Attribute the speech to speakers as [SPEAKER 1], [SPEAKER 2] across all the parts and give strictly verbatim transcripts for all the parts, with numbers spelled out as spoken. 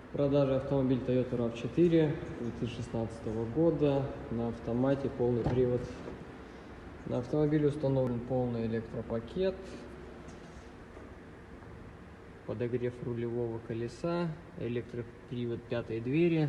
[SPEAKER 1] В продаже автомобиль Toyota рав четыре две тысячи шестнадцатого года на автомате, полный привод. На автомобиле установлен полный электропакет, подогрев рулевого колеса, электропривод пятой двери.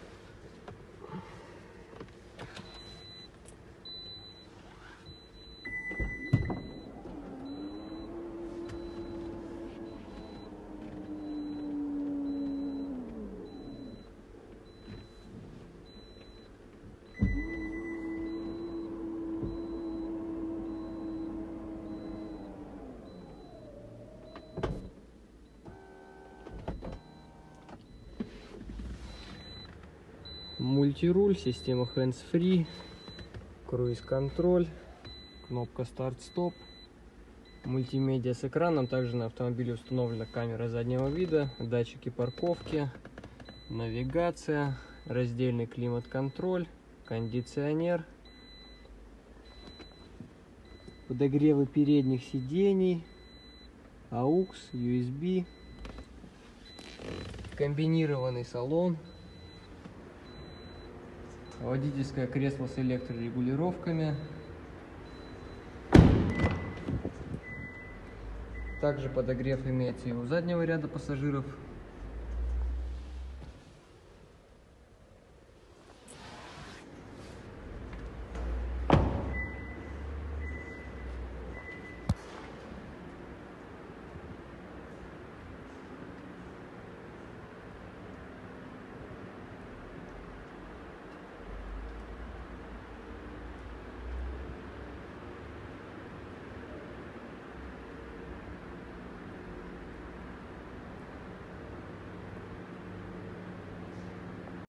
[SPEAKER 1] Мультируль, система hands-free, круиз-контроль, кнопка старт-стоп, мультимедиа с экраном. Также на автомобиле установлена камера заднего вида, датчики парковки, навигация, раздельный климат-контроль, кондиционер, подогревы передних сидений, аукс, ю эс би, комбинированный салон. Водительское кресло с электрорегулировками. Также подогрев имеется и у заднего ряда пассажиров.